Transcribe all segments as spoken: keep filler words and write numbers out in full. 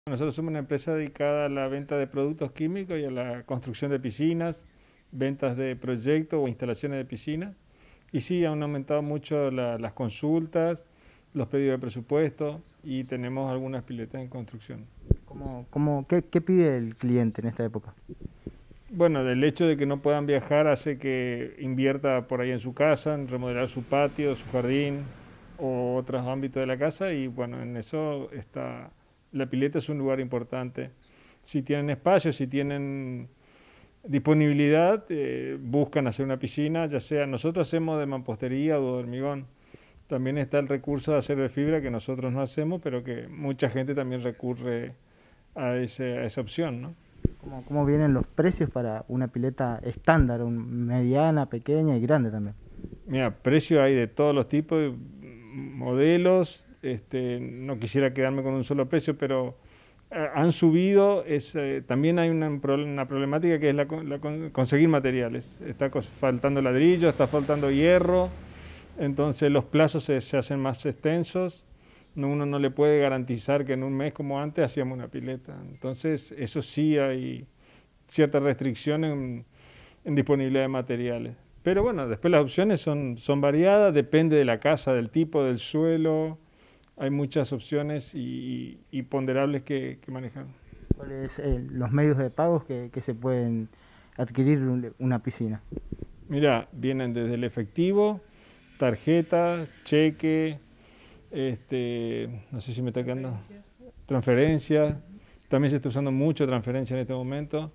Nosotros somos una empresa dedicada a la venta de productos químicos y a la construcción de piscinas, ventas de proyectos o instalaciones de piscinas. Y sí, han aumentado mucho la, las consultas, los pedidos de presupuesto y tenemos algunas piletas en construcción. ¿Cómo, cómo, qué, qué pide el cliente en esta época? Bueno, el hecho de que no puedan viajar hace que invierta por ahí en su casa, en remodelar su patio, su jardín o otros ámbitos de la casa, y bueno, en eso está, la pileta es un lugar importante. Si tienen espacio, si tienen disponibilidad, eh, buscan hacer una piscina, ya sea, nosotros hacemos de mampostería o de hormigón. También está el recurso de hacer de fibra, que nosotros no hacemos, pero que mucha gente también recurre a, ese, a esa opción, ¿no? ¿Cómo, cómo vienen los precios para una pileta estándar, un, mediana, pequeña y grande también? Mira, precios hay de todos los tipos, modelos, este, no quisiera quedarme con un solo precio, pero eh, han subido, es, eh, también hay una, una problemática que es la, la conseguir materiales. Está faltando ladrillo, está faltando hierro, entonces los plazos se, se hacen más extensos. Uno no le puede garantizar que en un mes como antes hacíamos una pileta. Entonces, eso sí hay cierta restricción en, en disponibilidad de materiales. Pero bueno, después las opciones son, son variadas, depende de la casa, del tipo, del suelo. Hay muchas opciones y, y ponderables que, que manejar. ¿Cuáles son eh, los medios de pagos que, que se pueden adquirir una piscina? Mira, vienen desde el efectivo, tarjeta, cheque, Este, no sé si me está quedando, transferencia, también se está usando mucho transferencia en este momento,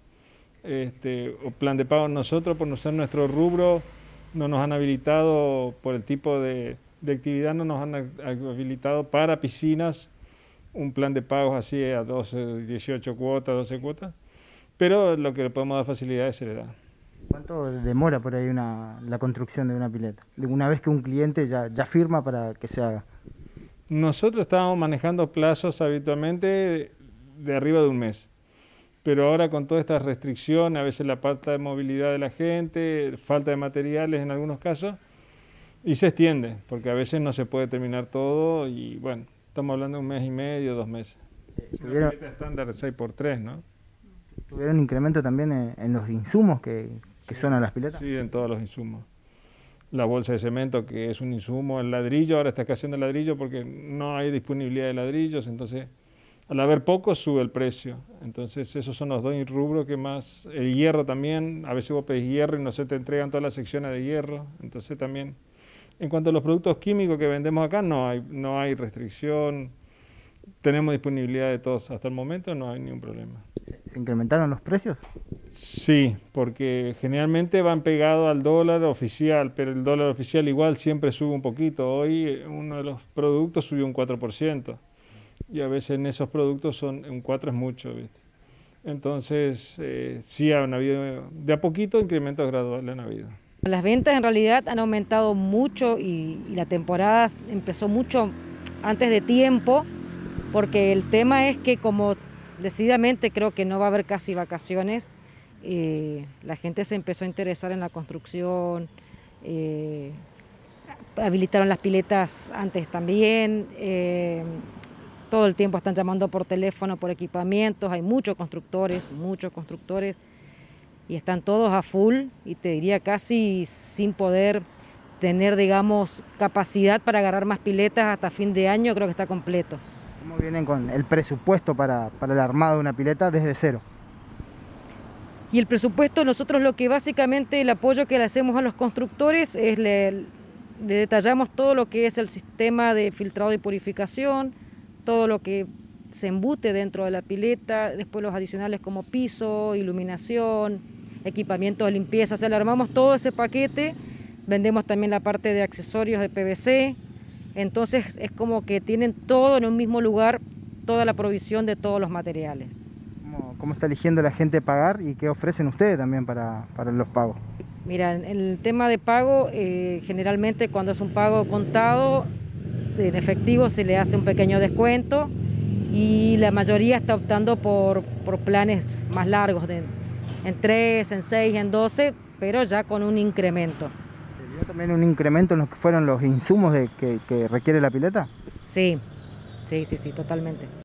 este, o plan de pago. Nosotros, por no ser nuestro rubro, no nos han habilitado, por el tipo de, de actividad, no nos han habilitado para piscinas un plan de pagos así a doce, dieciocho cuotas, doce cuotas, pero lo que le podemos dar facilidades se le da. ¿Cuánto demora por ahí una, la construcción de una pileta? De una vez que un cliente ya, ya firma para que se haga. Nosotros estábamos manejando plazos habitualmente de arriba de un mes, pero ahora con todas estas restricciones, a veces la falta de movilidad de la gente, falta de materiales en algunos casos, y se extiende, porque a veces no se puede terminar todo y bueno, estamos hablando de un mes y medio, dos meses. ¿Tuvieron, Una estándar de seis por tres, ¿no? ¿Tuvieron incremento también en, en los insumos que, que sí, son a las piletas? Sí, en todos los insumos. La bolsa de cemento, que es un insumo, el ladrillo, ahora está escaseando el ladrillo porque no hay disponibilidad de ladrillos, entonces al haber poco sube el precio. Entonces esos son los dos rubros que más, el hierro también, a veces vos pedís hierro y no se te entregan todas las secciones de hierro, entonces también, en cuanto a los productos químicos que vendemos acá, no hay, no hay restricción, tenemos disponibilidad de todos, hasta el momento no hay ningún problema. ¿Se incrementaron los precios? Sí, porque generalmente van pegados al dólar oficial, pero el dólar oficial igual siempre sube un poquito. Hoy uno de los productos subió un cuatro por ciento y a veces en esos productos son un cuatro es mucho, ¿viste? Entonces eh, sí han habido, de a poquito incrementos graduales han habido. Las ventas en realidad han aumentado mucho y, y la temporada empezó mucho antes de tiempo, porque el tema es que como decididamente creo que no va a haber casi vacaciones, eh, la gente se empezó a interesar en la construcción, eh, habilitaron las piletas antes también, eh, todo el tiempo están llamando por teléfono, por equipamientos, hay muchos constructores, muchos constructores, y están todos a full, y te diría casi sin poder tener, digamos, capacidad para agarrar más piletas hasta fin de año, creo que está completo. ¿Cómo vienen con el presupuesto para, para el armado de una pileta desde cero? Y el presupuesto, nosotros lo que básicamente el apoyo que le hacemos a los constructores es le, le detallamos todo lo que es el sistema de filtrado y purificación, todo lo que se embute dentro de la pileta, después los adicionales como piso, iluminación, equipamiento de limpieza, o sea, le armamos todo ese paquete, vendemos también la parte de accesorios de P V C. Entonces es como que tienen todo en un mismo lugar, toda la provisión de todos los materiales. ¿Cómo, cómo está eligiendo la gente pagar y qué ofrecen ustedes también para, para los pagos? Mira, en el tema de pago, eh, generalmente cuando es un pago contado, en efectivo se le hace un pequeño descuento y la mayoría está optando por, por planes más largos, de, en tres, en seis, en doce, pero ya con un incremento. ¿También un incremento en lo que fueron los insumos de, que, que requiere la pileta? Sí, sí, sí, sí, totalmente.